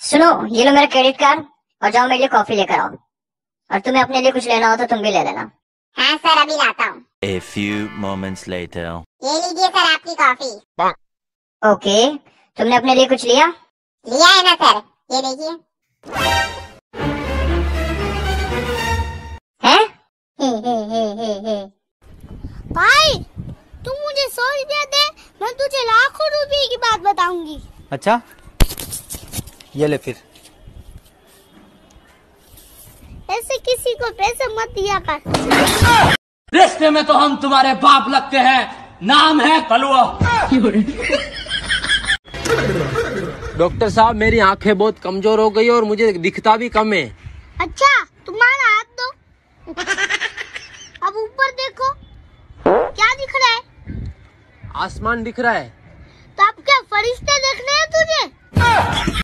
सुनो, ये लो मेरा क्रेडिट कार्ड और जाओ मेरे लिए कॉफी लेकर आओ। और तुम्हें अपने लिए कुछ लेना हो तो तुम भी ले लेना। हाँ सर, अभी लाता हूँ। A few moments later. ये लीजिए सर आपकी कॉफी। ओके, तुमने अपने लिए कुछ लिया? लिया है ना सर, ये देखिए। हैं? भाई तू मुझे 100 रुपया दे, मैं तुझे लाखों रुपए की बात बताऊंगी। अच्छा, ये ले फिर। ऐसे किसी को पैसे मत दिया कर। रिश्ते में तो हम तुम्हारे बाप लगते हैं, नाम है कलुआ। डॉक्टर साहब, मेरी आंखें बहुत कमजोर हो गई और मुझे दिखता भी कम है। अच्छा, तुम्हारा हाथ दो। अब ऊपर देखो, क्या दिख रहा है? आसमान दिख रहा है। तो अब क्या फरिश्ते देखने हैं तुझे?